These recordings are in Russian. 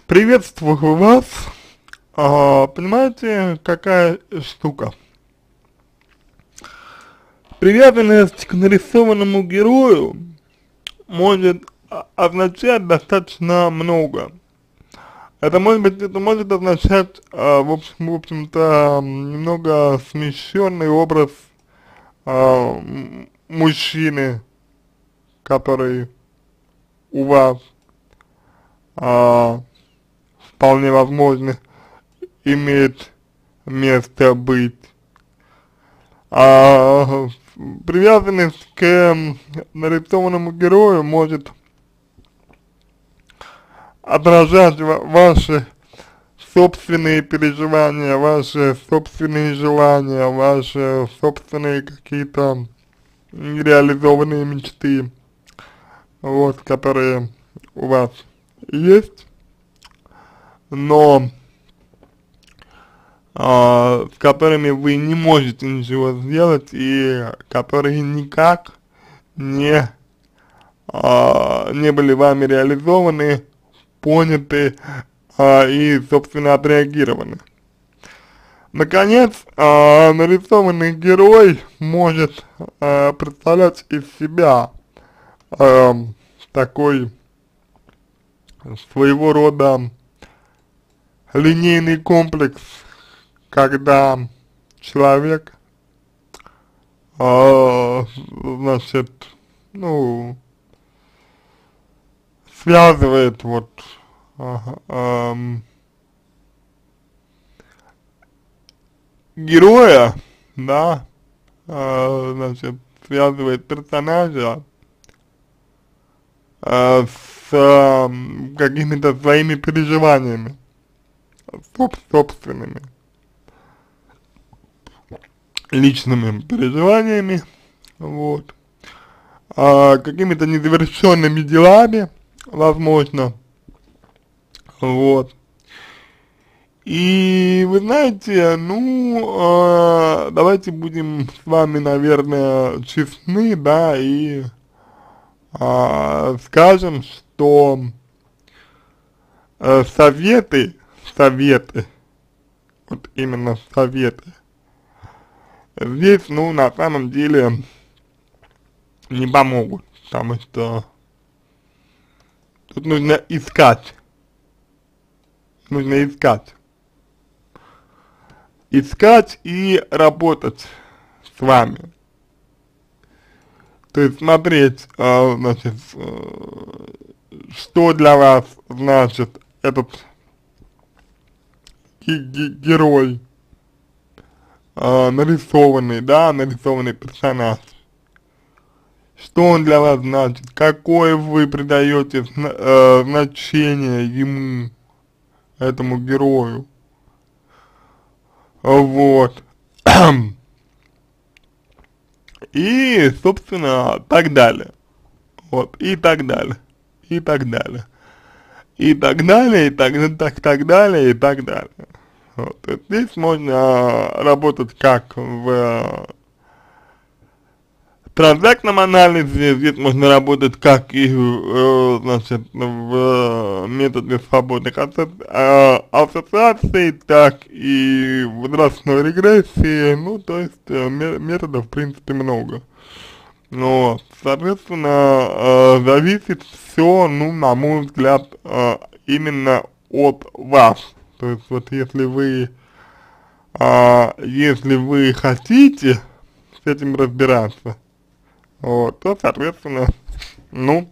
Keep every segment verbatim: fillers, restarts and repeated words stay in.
Приветствую вас. А, понимаете, какая штука? Привязанность к нарисованному герою может о- означать достаточно много. Это может быть, это может означать, а, в общем, в общем-то, м, немного смещенный образ а, м, мужчины, который у вас а, вполне возможно имеет место быть. А привязанность к м, нарисованному герою может отражать ва- ваши собственные переживания, ваши собственные желания, ваши собственные какие-то нереализованные мечты, вот, которые у вас есть, но а, с которыми вы не можете ничего сделать и которые никак не, а, не были вами реализованы, поняты а, и, собственно, отреагированы. Наконец, а, нарисованный герой может а, представлять из себя а, такой своего рода линейный комплекс, когда человек, а, значит, ну, связывает вот ага, ам, героя, да, а, значит, связывает персонажа а, с ам, какими-то своими переживаниями, соб- собственными, личными переживаниями, вот, а, какими-то незавершенными делами, возможно, вот. И вы знаете, ну, а, давайте будем с вами, наверное, честны, да, и а, скажем, что э, советы, советы, вот именно советы, здесь, ну, на самом деле не помогут, потому что тут нужно искать, нужно искать, искать и работать с вами. То есть смотреть, а, значит, э, что для вас значит этот ге- ге- герой, а, нарисованный, да, нарисованный персонаж. Что он для вас значит, какое вы придаете зна- э, значение ему, этому герою, вот, и, собственно, так далее, вот, и так далее, и так далее, и так далее, и так, так, так далее, и так далее. Вот. Здесь можно работать как в транзактном анализе, здесь можно работать как и, э, значит, в методе свободных асо- а, ассоциаций, так и в возрастной регрессии, ну, то есть э, ме- методов, в принципе, много. Но, соответственно, э, зависит все, ну, на мой взгляд, э, именно от вас. То есть, вот если вы, а, если вы хотите с этим разбираться, вот, то, соответственно, ну,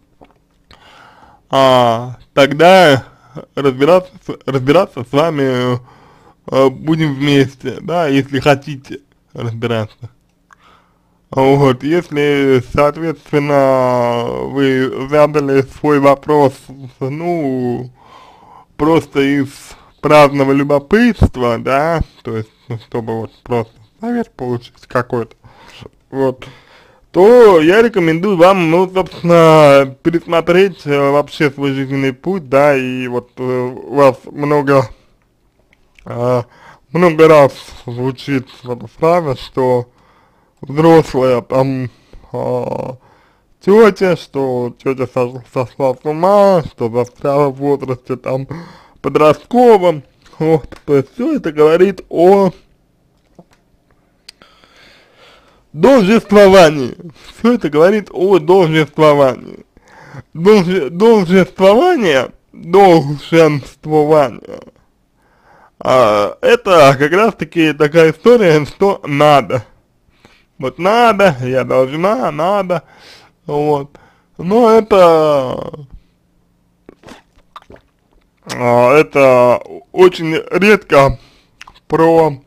а, тогда разбираться, с- разбираться с вами э, будем вместе, да, если хотите разбираться. Вот, если, соответственно, вы задали свой вопрос, ну, просто из праздного любопытства, да, то есть, ну, чтобы вот просто совет получить какой-то, вот, то я рекомендую вам, ну, собственно, пересмотреть э, вообще свой жизненный путь, да, и вот э, у вас много, э, много раз звучит эта фраза, что взрослая там, а, тетя, что тетя сошла, сошла с ума, что застряла в возрасте там подростковом, вот, то есть все это говорит о должествовании, все это говорит о должествовании, Долже, должествование, долженствование, а, это как раз таки такая история, что надо. Вот надо, я должна, надо, вот. Но это, а, это очень редко про,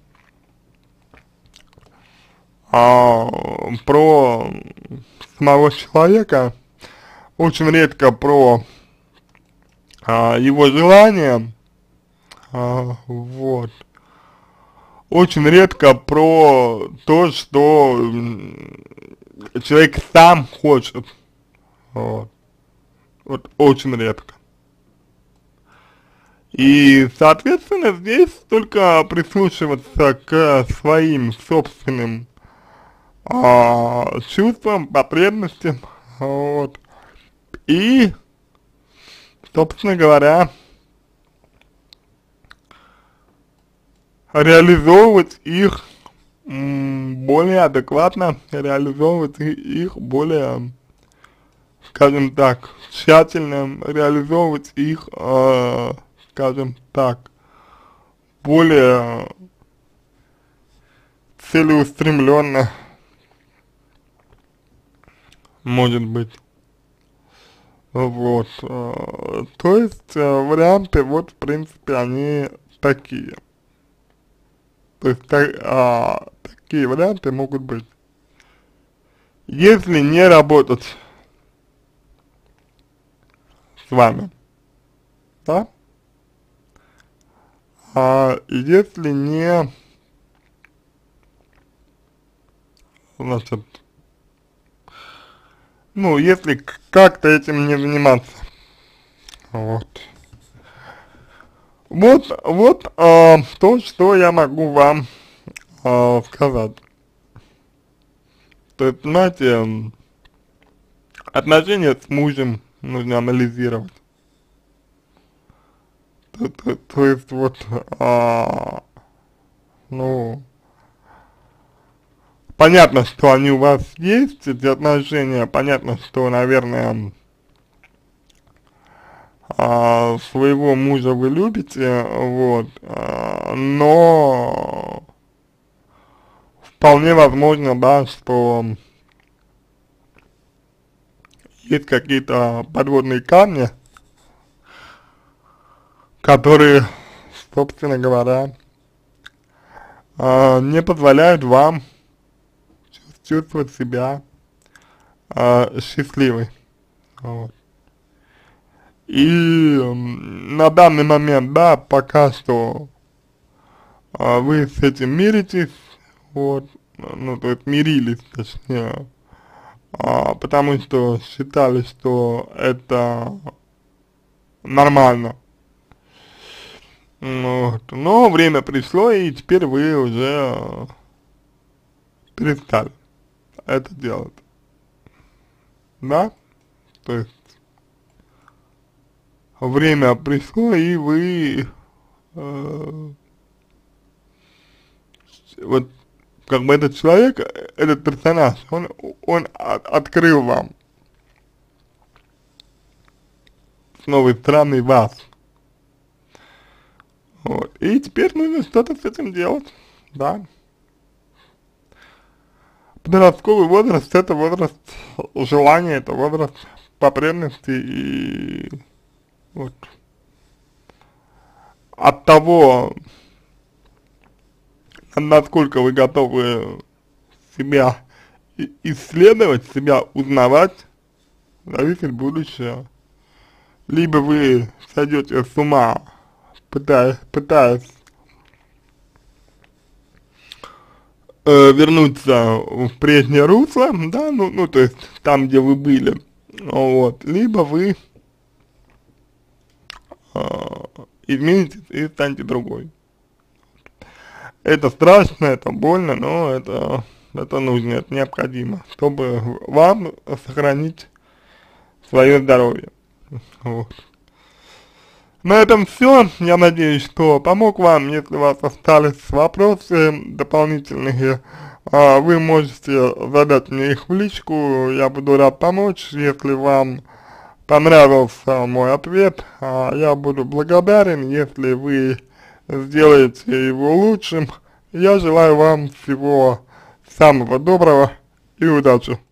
а, про самого человека, очень редко про а, его желания, а, вот. Очень редко про то, что человек сам хочет, вот, вот очень редко. И, соответственно, здесь только прислушиваться к своим собственным а, чувствам, потребностям, вот, и, собственно говоря, реализовывать их более адекватно, реализовывать их более, скажем так, тщательно, реализовывать их, э, скажем так, более целеустремленно, может быть. Вот, э, то есть э, варианты, вот, в принципе, они такие. То есть так, а, такие варианты могут быть. Если не работать с вами, да, а если не, значит, ну, если как-то этим не заниматься, вот. Вот, вот а, то, что я могу вам а, сказать. То есть, знаете, отношения с мужем нужно анализировать. То, то, то есть, вот, а, ну, понятно, что они у вас есть, эти отношения, понятно, что, наверное, а, своего мужа вы любите, вот, а, но вполне возможно, да, что есть какие-то подводные камни, которые, собственно говоря, а, не позволяют вам чувствовать себя а, счастливой, вот. И на данный момент, да, пока что а, вы с этим миритесь, вот, ну, то есть мирились, точнее, а, потому что считали, что это нормально, вот, но время пришло, и теперь вы уже перестали это делать, да, то есть время пришло, и вы э, вот как бы этот человек, этот персонаж, он, он от, открыл вам с новой стороны вас, вот, и теперь нужно что-то с этим делать, да. Подростковый возраст — это возраст желания, это возраст потребностей, и вот от того, насколько вы готовы себя исследовать, себя узнавать, зависит будущее. Либо вы сойдете с ума, пытаясь, пытаясь э, вернуться в прежнее русло, да, ну, ну, то есть там, где вы были, вот, либо вы э, изменитесь и станете другой. Это страшно, это больно, но это это нужно, это необходимо, чтобы вам сохранить свое здоровье. Вот. На этом все. Я надеюсь, что помог вам. Если у вас остались вопросы дополнительные, а, вы можете задать мне их в личку. Я буду рад помочь. Если вам понравился мой ответ, а, я буду благодарен, если вы сделаете его лучшим. Я желаю вам всего самого доброго и удачи.